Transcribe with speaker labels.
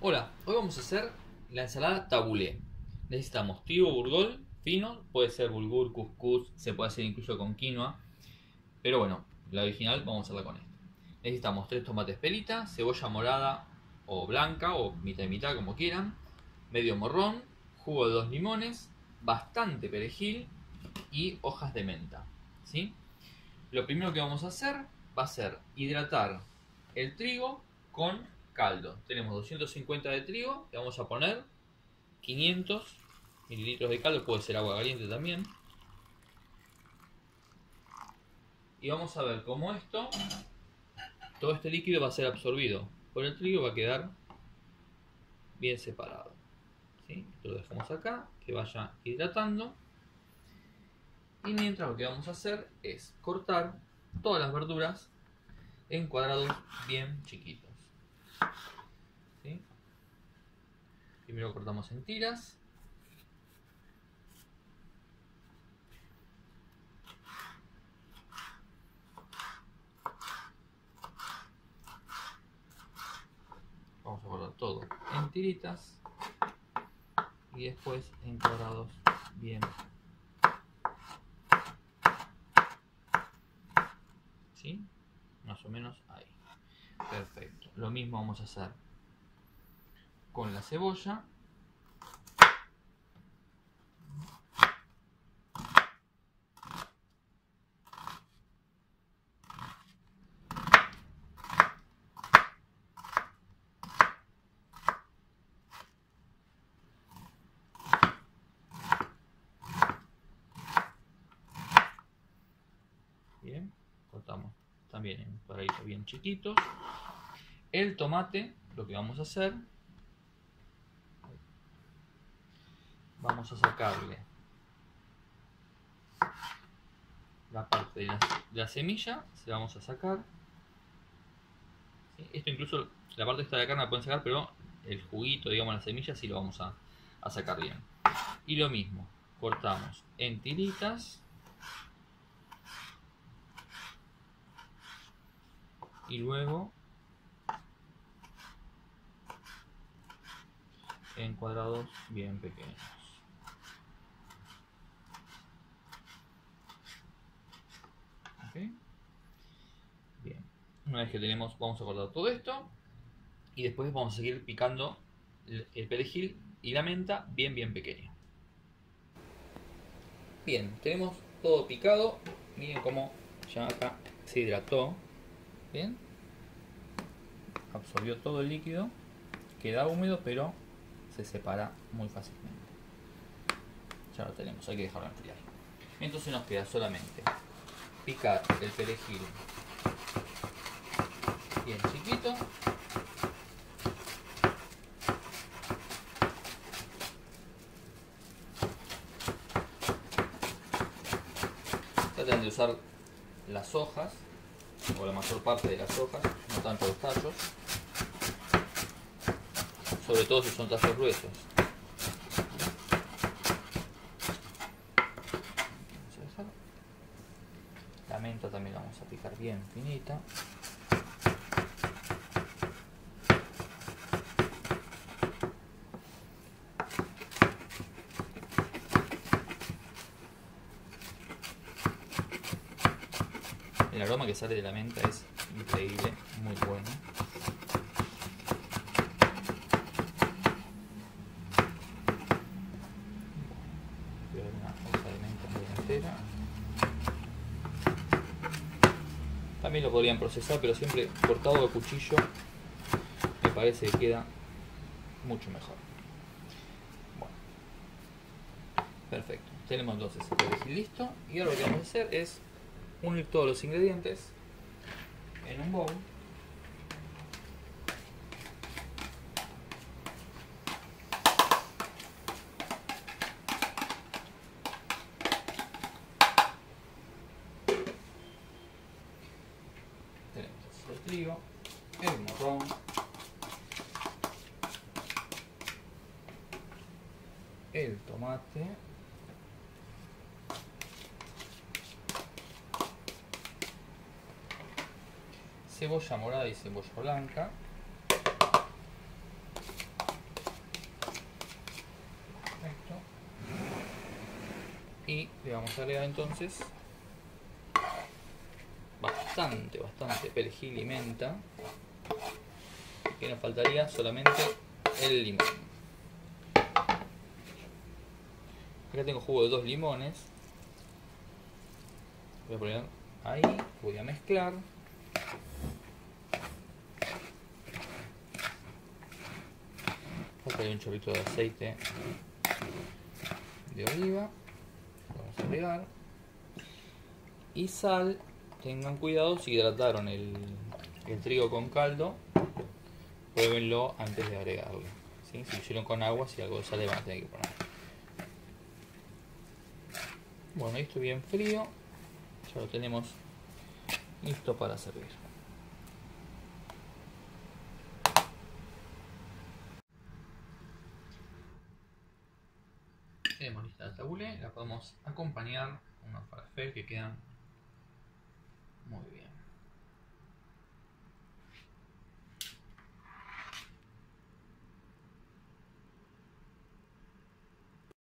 Speaker 1: Hola, hoy vamos a hacer la ensalada tabulé. Necesitamos trigo burgol fino, puede ser bulgur, cuscús, se puede hacer incluso con quinoa, pero bueno, la original vamos a hacerla con esto. Necesitamos 3 tomates pelitas, cebolla morada o blanca o mitad y mitad como quieran, medio morrón, jugo de 2 limones, bastante perejil y hojas de menta, ¿sí? Lo primero que vamos a hacer va a ser hidratar el trigo con caldo. Tenemos 250 de trigo, le vamos a poner 500 mililitros de caldo, puede ser agua caliente también. Y vamos a ver cómo todo este líquido va a ser absorbido por el trigo, va a quedar bien separado, ¿sí? Esto lo dejamos acá, que vaya hidratando. Y mientras lo que vamos a hacer es cortar todas las verduras en cuadrados bien chiquitos, ¿sí? Primero cortamos en tiras. Vamos a cortar todo en tiritas y después en cuadrados bien, ¿sí? Más o menos ahí. Perfecto. Lo mismo vamos a hacer con la cebolla. Bien, cortamos también en cuadraditos bien chiquitos. El tomate, lo que vamos a hacer, vamos a sacarle la parte de la semilla, se la vamos a sacar, ¿sí? Esto incluso, la parte esta de la carne la pueden sacar, pero el juguito, digamos la semilla, sí lo vamos a sacar bien. Y lo mismo, cortamos en tiritas. Y luego en cuadrados bien pequeños. ¿Okay? Bien. Una vez que tenemos, vamos a cortar todo esto. Y después vamos a seguir picando el perejil y la menta bien pequeño. Bien, tenemos todo picado. Miren cómo ya acá se hidrató. Bien. Absorbió todo el líquido. Queda húmedo, pero se separa muy fácilmente. Ya lo tenemos, hay que dejarlo enfriar. Entonces nos queda solamente picar el perejil bien chiquito. Traten de usar las hojas, o la mayor parte de las hojas, no tanto los tallos, sobre todo si son tallos gruesos. Vamos a dejar. La menta también la vamos a picar bien finita. El aroma que sale de la menta es increíble, muy bueno. Voy a dar una hoja de menta muy entera. También lo podrían procesar, pero siempre cortado a cuchillo me parece que queda mucho mejor. Bueno, perfecto. Tenemos entonces el perejil listo. Y ahora lo que vamos a hacer es unir todos los ingredientes en un bowl. Tenemos el trigo, el morrón, el tomate, cebolla morada y cebolla blanca, Y le vamos a agregar entonces bastante perejil y menta. Que nos faltaría solamente el limón. Acá tengo jugo de 2 limones. Voy a poner ahí, voy a mezclar. Falta un chorrito de aceite de oliva. Vamos a agregar. Y sal. Tengan cuidado si hidrataron el trigo con caldo. Pruébenlo antes de agregarlo. ¿Sí? Si lo hicieron con agua, si algo de sal le van a tener que poner. Bueno, esto bien frío. Ya lo tenemos listo para servir. Tenemos lista la tabule, la podemos acompañar con unos falafel que quedan